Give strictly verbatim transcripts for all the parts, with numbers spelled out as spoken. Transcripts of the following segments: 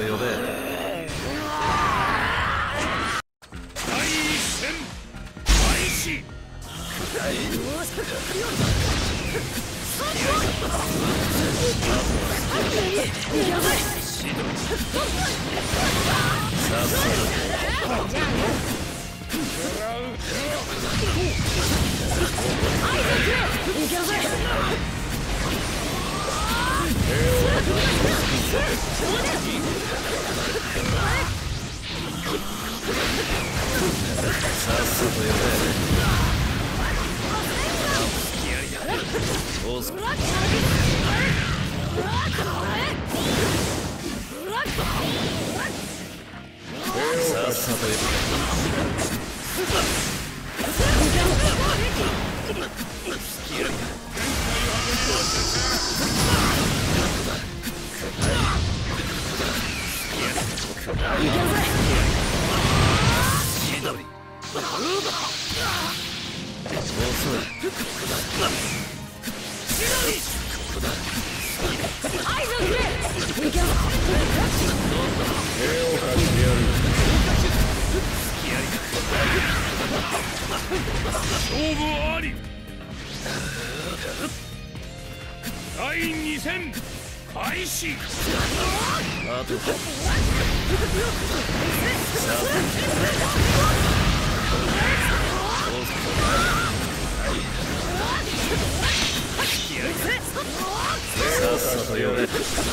呼べ。 第一戦開始。勝負あり。第二戦開始。 あとさっさと呼べ。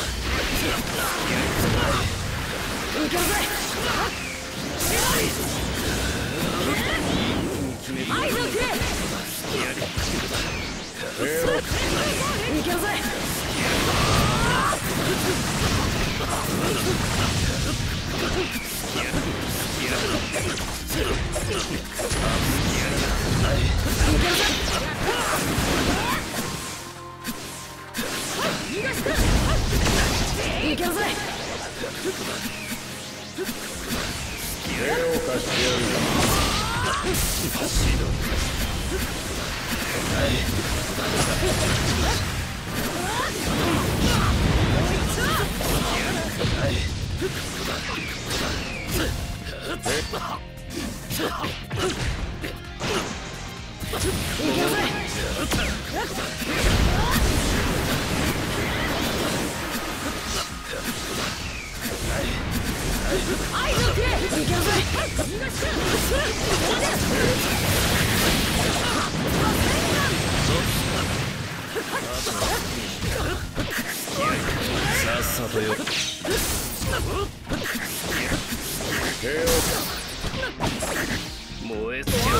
さっさとよ。燃え尽きろ。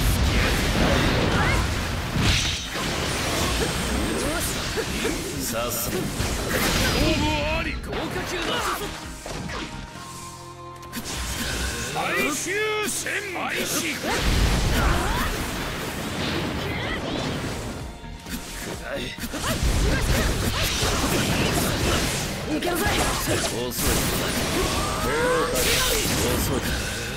さっさと勝負あり。豪華級の最終戦開始。 遅い。遅い。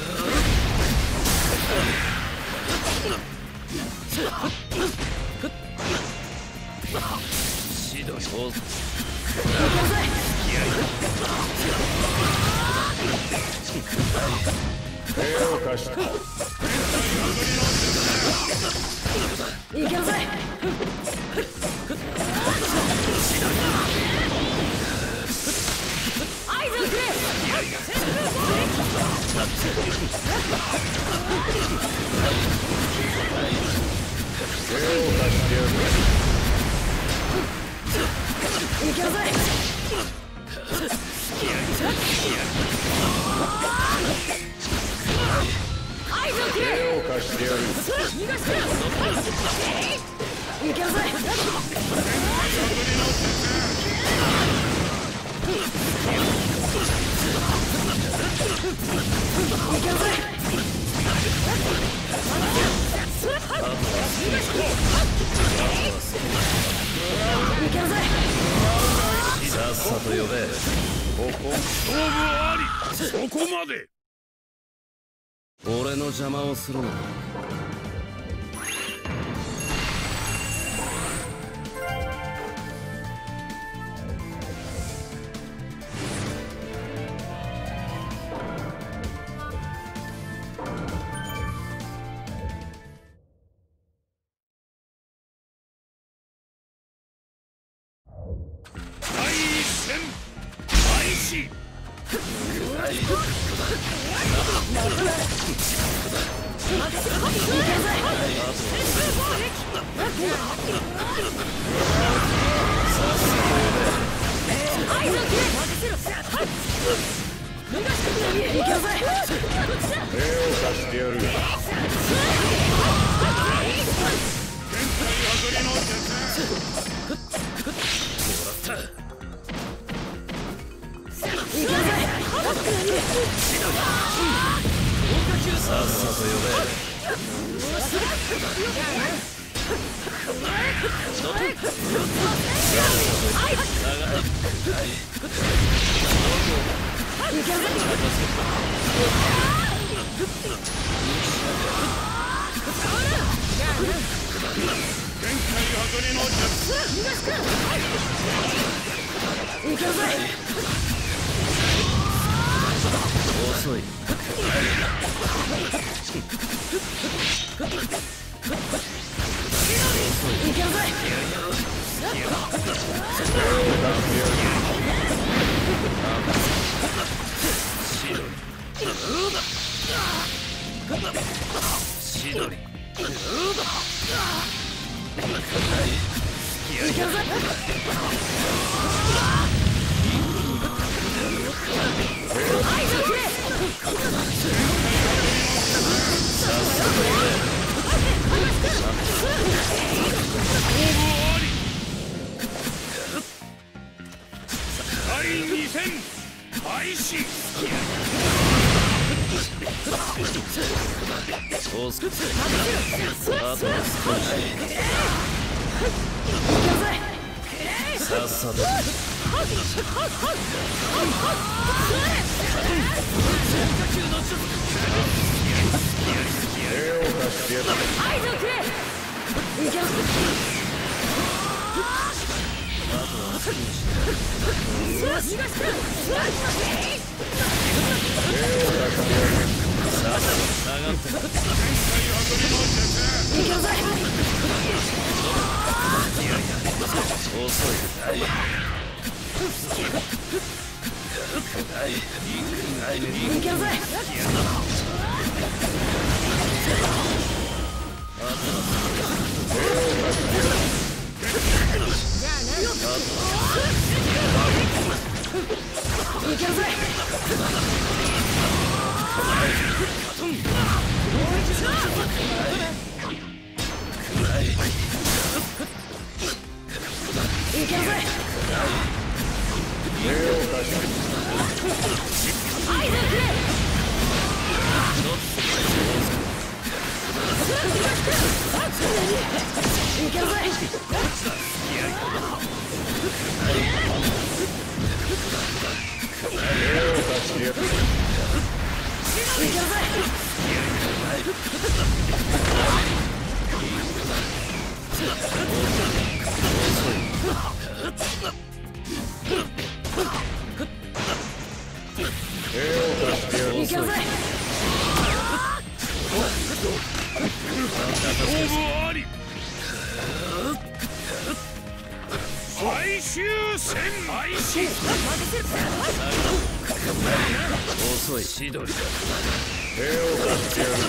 シドそう手を貸した。いけるぜ。合図をくれ。手を貸してやる。いけるぜ。手を貸してやる。いけるぜ。さっさと呼べ。ここ勝負あり。そこまで。俺の邪魔をするな。 志さっさと呼遅い。千鳥第二戦開始。おっあと少しさっさと手を貸してやる。最終戦開始。遅い。千鳥だ。手を貸してやる。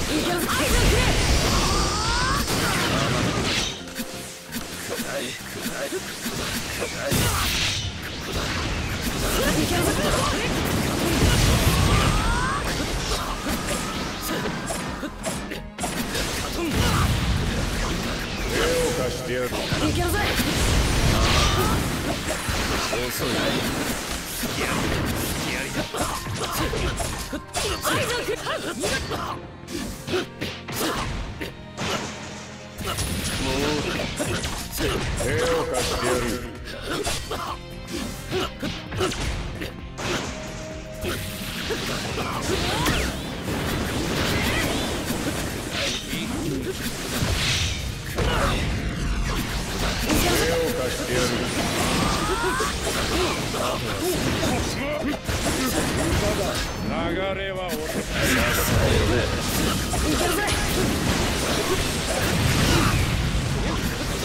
手を貸してやる。遅い。手を貸してやる。流れは俺。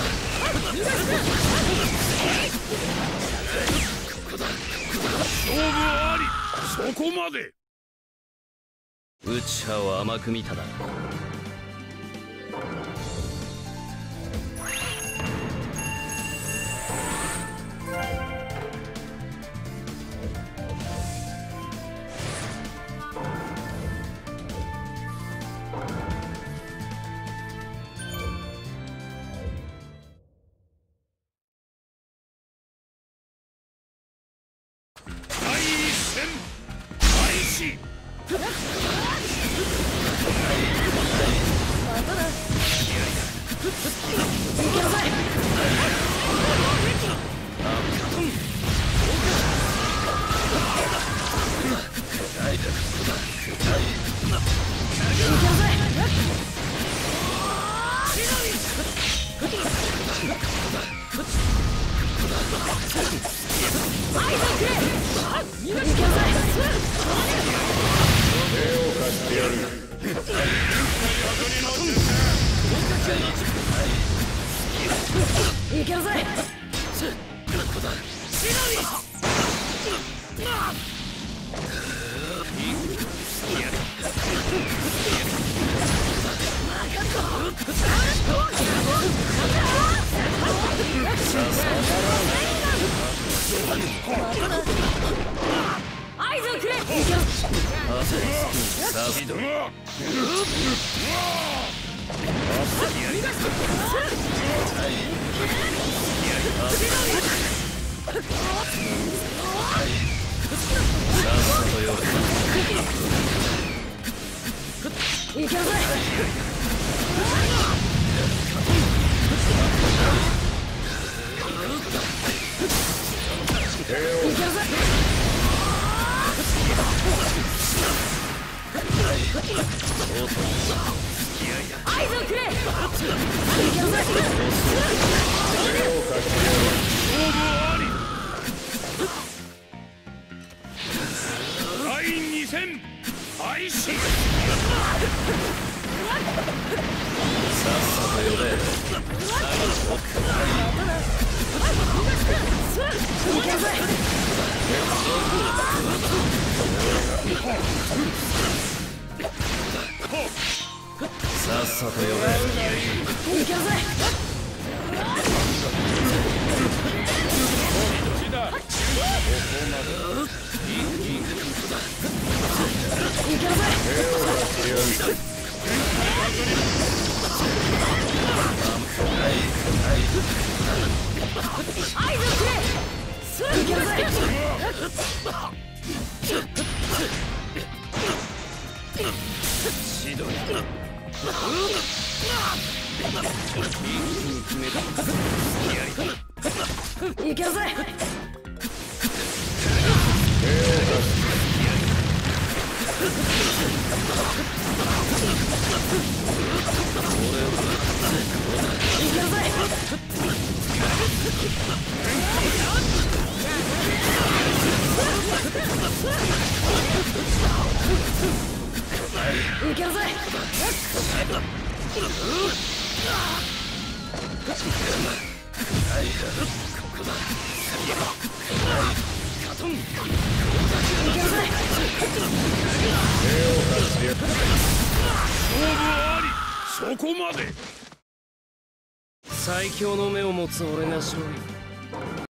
勝負そこまで。 内派を甘く見ただ。 第一戦開始。 いけるぜ。合図をくれ。 さあ、シドリ。 いけるぜ。合図をくれ。いけるぜ。 第二戦開始。 さっさと呼べ。 いけるぜ。 さっさと呼べ。 いけるぜ。いけるぜ。合図をくれ。いけるぜ。 シドリ。 いけるぜ。いけるぜ。いけるぜ。 そこまで。 最強の目を持つ俺が勝利。